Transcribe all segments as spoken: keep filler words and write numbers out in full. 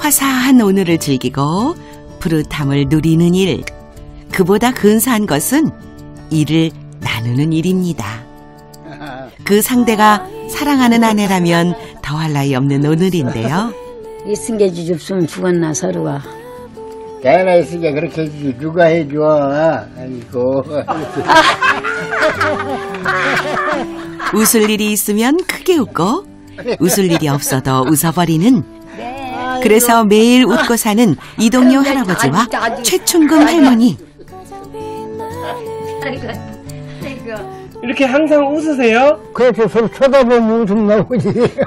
화사한 오늘을 즐기고 푸릇함을 누리는 일, 그보다 근사한 것은 일을 나누는 일입니다. 그 상대가 사랑하는 아내라면 더할 나위 없는 오늘인데요. 있은 게 주줍으면 죽었나 서로가. 내가 있으니까 그렇게 해주지 누가 해줘. 아이고. 웃을 일이 있으면 크게 웃고 웃을 일이 없어도 웃어버리는, 그래서 매일 웃고 사는 이동요 할아버지와 최충금 할머니. 이렇게 항상 웃으세요? 그래서 서로 쳐다보면 웃음 나오지.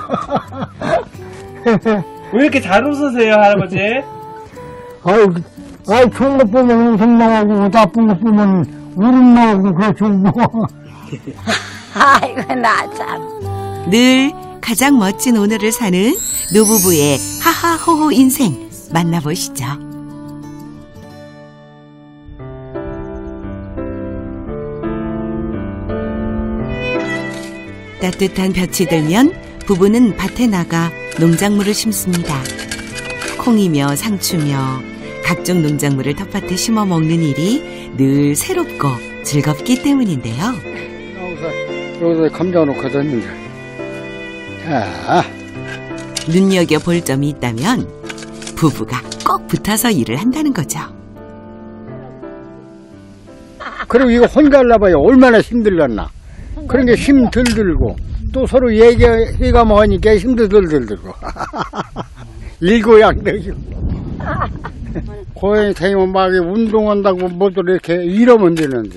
왜 이렇게 잘 웃으세요, 할아버지? 아유, 아유, 좋은 것 보면 웃음 나오고, 나쁜 것 보면 울음 나오고, 그렇죠, 뭐. 아이고 나 참. 늘 가장 멋진 오늘을 사는 노부부의 하하호호 인생 만나보시죠. 따뜻한 볕이 들면 부부는 밭에 나가 농작물을 심습니다. 콩이며 상추며 각종 농작물을 텃밭에 심어 먹는 일이 늘 새롭고 즐겁기 때문인데요. 여기서, 여기서 감자 놓거든요. 자. 눈여겨볼 점이 있다면 부부가 꼭 붙어서 일을 한다는 거죠. 그리고 이거 혼자 하려봐요. 얼마나 힘들겠나. 그런 게 힘 덜 들고, 또 서로 얘기가 뭐하니까 힘도 덜 들고. 일고양득이고. 고양이 생기면 막 운동한다고 뭐도 이렇게 이러면 되는데.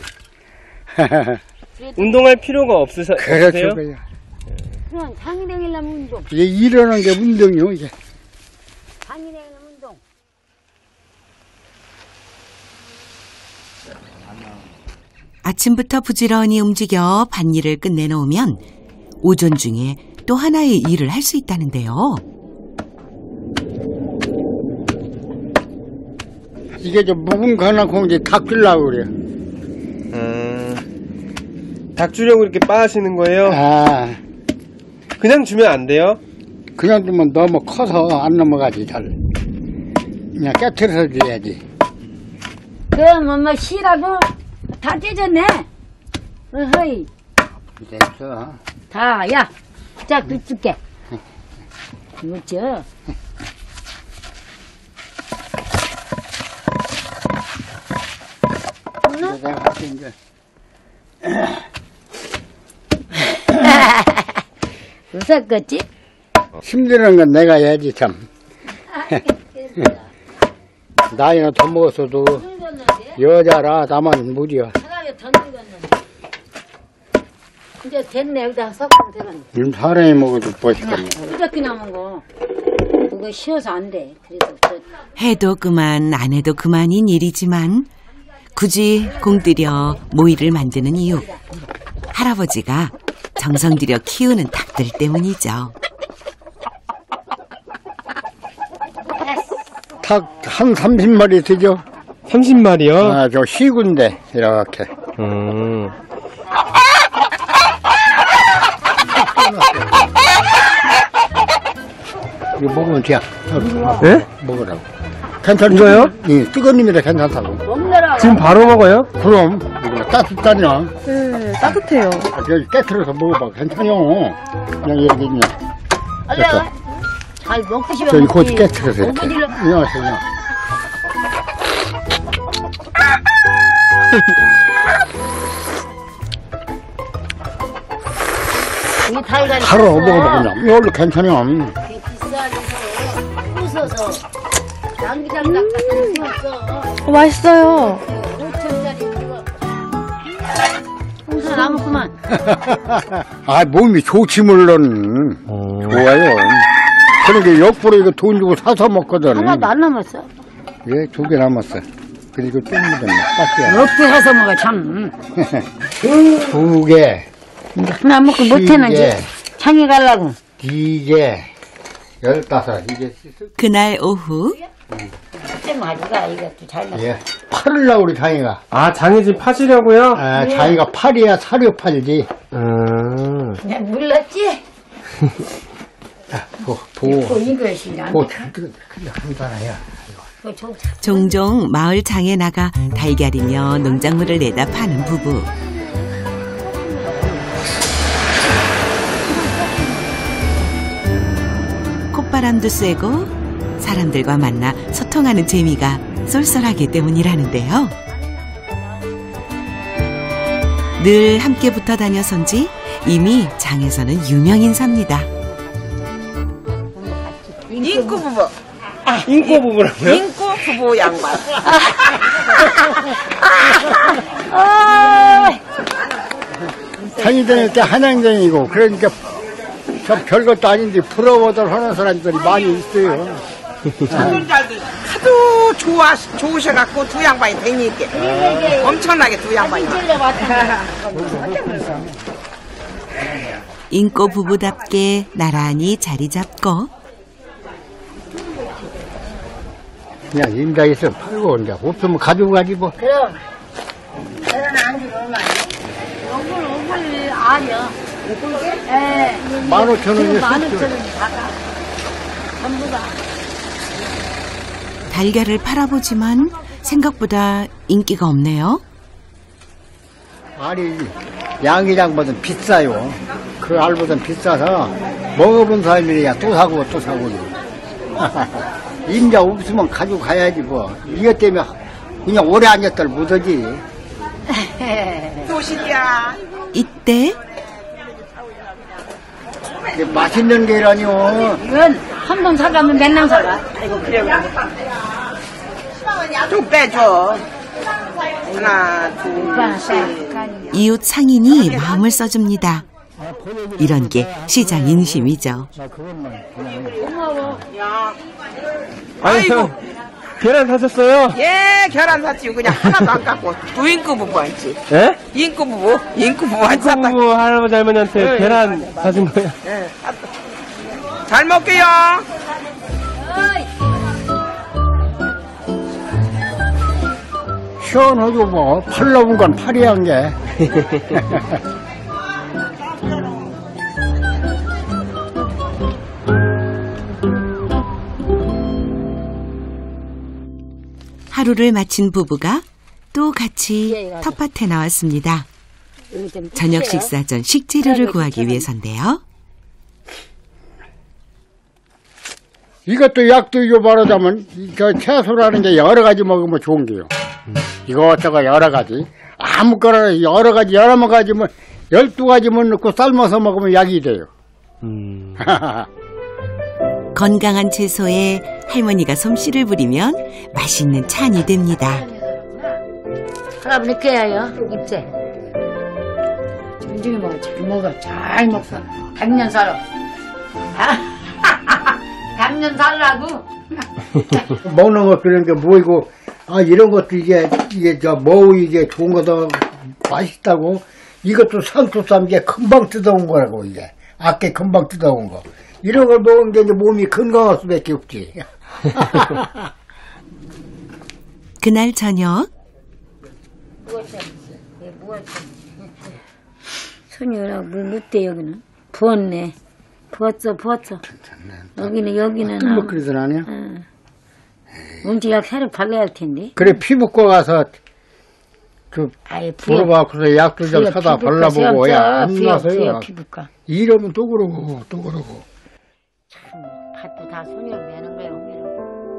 운동할 필요가 없으세요? 그렇죠. 그냥. 그럼 장인행이려면 운동. 이게 일하는 게 운동이요, 이게. 장인행이면 운동. 아침부터 부지런히 움직여 밭일을 끝내놓으면 오전 중에 또 하나의 일을 할 수 있다는데요. 이게 저 묵은 가나콩지 닭 주려고 그래요. 음, 닭 주려고 이렇게 빠시는 거예요? 아, 그냥 주면 안 돼요? 그냥 두면 너무 커서 안 넘어가지, 잘. 그냥 깨트려서 줘야지. 그럼 뭐 씨라도 다 찢었네. 어허이. 됐어. 다, 야. 자, 그 줄게. 이거죠. 내가 할게, 이제. 웃었겠지? 힘드는 건 내가 해야지, 참. 나이는 더 먹었어도 여자라 나만 무리야. 차라리 더 늙었는데. 이제 됐네. 여기다 섞으면 되겠네. 지금 사람이 먹어도 멋있겠네. 이렇게 남은 거. 그거 쉬어서 안 돼. 그래서 저 해도 그만 안 해도 그만인 일이지만 굳이 공들여 모이를 만드는 이유, 할아버지가 정성 들여 키우는 닭들 때문이죠. 닭 한 삼십 마리 되죠? 삼십 마리요? 아, 저 시군데, 이렇게. 음. 이거 먹으면 돼야. 네? 먹으라고. 괜찮은가요? 예, 뜨거운 님이라 괜찮다고. 먹느라. 지금 바로 먹어요? 그럼, 이거 따뜻하냐? 네, 따뜻해요. 아, 여기 깨트려서 먹어봐. 괜찮요. 그냥 여기 그냥. 얼른. 잘 먹고 싶어. 저기 곧 깨트려서 이렇게. 오버질러. 안녕하세요. 이 달걀이 바로 있어. 먹어봐, 그냥. 이걸로 괜찮요. 그게 비싸져서 부숴서 양기장 닭같은 거 어, 맛있어요. 오천짜리 그거 홍사 남았구만. 아, 몸이 좋지, 물론. 좋아요. 그러니까 역부로 이거 돈 주고 사서 먹거든. 하나도 안 남았어. 예, 두 개 남았어. 그리고 좀 묻었네. 딱이야. 어떻게 해서 먹어 참. 두 개, 이제 하나 먹고 못해는지 창에 가려고. 네 개, 열다섯. 이게 그날 오후 좀 아주가 이것도 잘 났어. 예, 팔으려고 우리 장이가. 아, 장이 지금 파시려고요? 아, 장이가 팔이야 사료 팔지. 음. 그냥 몰랐지? 자, 고. 보, 이것이 안 보, 그래, 한다나야. 종종 마을 장에 나가 달걀이며 농작물을 내다 파는 부부. 콧바람도 쐬고 사람들과 만나 소통하는 재미가 쏠쏠하기 때문이라는데요. 늘 함께 붙어 다녀선지 이미 장에서는 유명 인사입니다. 인구 부부. 인꼬 부부라고요? 인구 부부 양반. 산이 다닐 때 한양전이고, 그러니까 저 별것도 아닌데 부러워들 하는 사람들이 많이 있어요. 손님들도 하도 좋아, 좋으셔갖고 두 양반이 댕기게. 엄청나게 두 양반이. 인꼬 부부답게 나란히 자리 잡고 그냥 임자 있으면 팔고, 이제 없으면 가지고 가지 뭐. 그럼 그런 안주 얼마 오글 오글 아니야 예 만 오천 원이 만 오천 원이 다가 전부 다 달걀을 팔아보지만 생각보다 인기가 없네요. 아니, 양기장보다 비싸요. 그 알보다 비싸서 먹어본 사람이야 또 사고 또 사고. 임자 없으면 가지고 가야지 뭐. 이것 때문에 그냥 오래 앉았들 못하지. 도시야. 이때 맛있는 게라니요. 이건 한 번 사가면 맨날 사가 아이고 그래 좀 빼줘. 하나, 둘, 셋. 이웃 상인이 마음을 써줍니다. 이런 게 시장 인심이죠. 아니, 저, 계란 사셨어요? 예, 계란 샀지. 그냥 하나도 안 깎고. 두 인구 부부 왔지. 예? 인구 부부, 인구 부부 왔지. 인꼬 부부 할아버지 할머니한테 네. 계란 사신 거예요? 예, 샀다. 잘 먹게요. 시원하고 뭐 팔러본 건 파리한 게. 하루를 마친 부부가 또 같이 텃밭에 나왔습니다. 저녁 식사 전 식재료를 구하기 위해서인데요. 이것도 약도 이거 말하자면 저 채소라는 게 여러 가지 먹으면 좋은 게요. 이것저것 여러 가지 아무거나 여러 가지 여러 가지 뭐 열두 가지만 넣고 삶아서 먹으면 약이 돼요. 음. 건강한 채소에 할머니가 솜씨를 부리면 맛있는 찬이 됩니다. 할아버지 늦게 해요 입새 정중히 먹어 잘 먹어 잘 먹어 백년 살아 백년 살라고 먹는 것 그런 게 뭐이고 아 이런 것도 이게 이게 저 뭐 이게 좋은 거다 맛있다고 이것도 상추쌈 게 금방 뜯어온 거라고 이게 아까 금방 뜯어온 거 이런 걸 먹은 게 이제 몸이 건강할 수밖에 없지. 그날 저녁 손이 오라고 물 묻대 여기는 부었네 부었어 부었어 여기는 여기는 뭐 그러더라냐 문지약 새로 발라야 할 텐데 그래 피부과 가서 그 아예 부여 물어봐서 약도 좀 부여 사다 피부과 발라보고 야 안 부여, 나서요. 부여 피부과 이러면 또 그러고 또 그러고. 밭도 다 손으로 매는 거야 어미로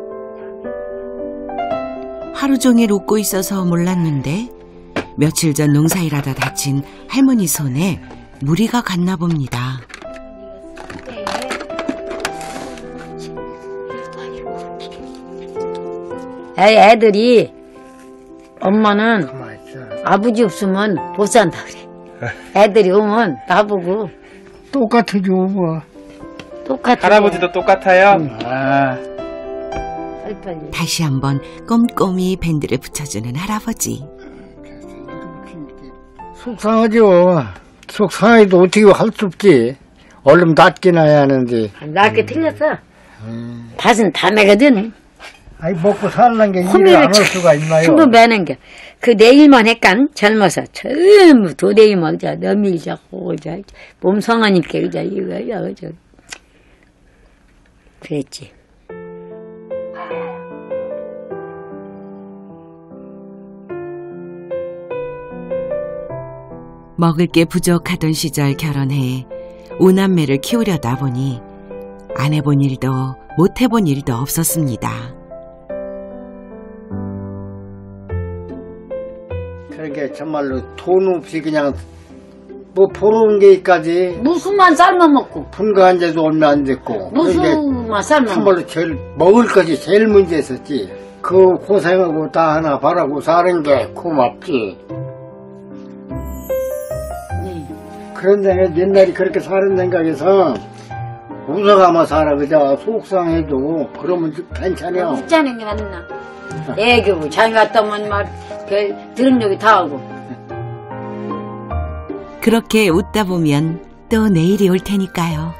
하루 종일 웃고 있어서 몰랐는데 며칠 전 농사일하다 다친 할머니 손에 무리가 갔나 봅니다. 애, 애들이 엄마는 가만히 있어. 아버지 없으면 못 산다 그래. 애들이 오면 나보고 똑같으죠 뭐. 똑같아. 할아버지도 똑같아요? 아. 빨리빨리. 다시 한번 꼼꼼히 밴드를 붙여주는 할아버지. 속상하죠. 속상해도 어떻게 할 수 없지. 얼른 낫기나 해야 하는데. 낮게 틀렸어. 밭은 다 매거든. 아니 먹고 살는 게 일이 호미를 안 올 수가 있나요? 전부 매는 게. 그 내일만 했간 젊어서 전부 도대이 먹자. 너밀 잡고 자 몸성하니까 그자 이거 이거 저. 그랬지. 먹을 게 부족하던 시절 결혼해 오남매를 키우려다 보니 안 해본 일도 못 해본 일도 없었습니다. 그러니까 정말로 돈 없이 그냥 뭐 보는 게까지 무슨만 삶아 먹고 분가한 데도 얼마 안 됐고 무슨만 삶아 먹고. 정말로 제일 먹을 것이 제일 문제였었지. 그 고생하고 다 하나 바라고 사는 게 고맙지. 그런 생각, 옛날에 그렇게 사는 생각에서 웃어가며 살아, 그저 속상해도 그러면 괜찮아. 웃자는 게 맞나? 애교고 자기 갔다 오면 말 들은 얘기 다 하고. 그렇게 웃다 보면 또 내일이 올 테니까요.